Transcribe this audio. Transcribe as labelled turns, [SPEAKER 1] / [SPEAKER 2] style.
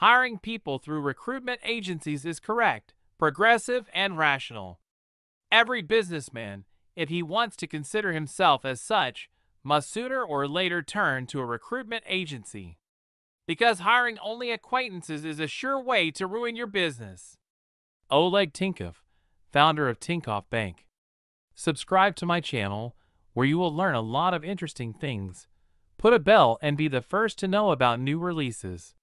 [SPEAKER 1] Hiring people through recruitment agencies is correct, progressive, and rational. Every businessman, if he wants to consider himself as such, must sooner or later turn to a recruitment agency. Because hiring only acquaintances is a sure way to ruin your business. Oleg Tinkov, founder of Tinkov Bank. Subscribe to my channel, where you will learn a lot of interesting things. Put a bell and be the first to know about new releases.